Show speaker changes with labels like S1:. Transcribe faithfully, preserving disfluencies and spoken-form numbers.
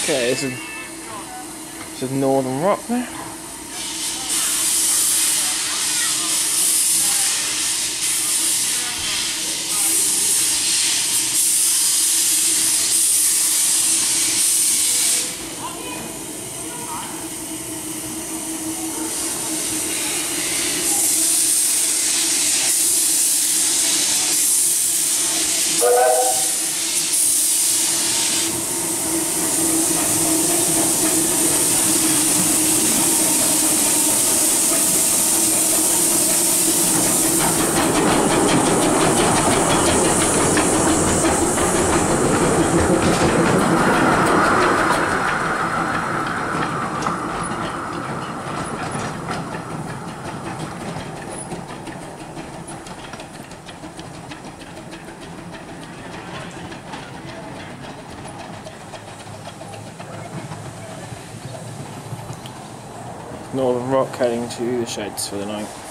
S1: Okay, this is, this is Northern Rock there. Northern Rock heading to the sheds for the night.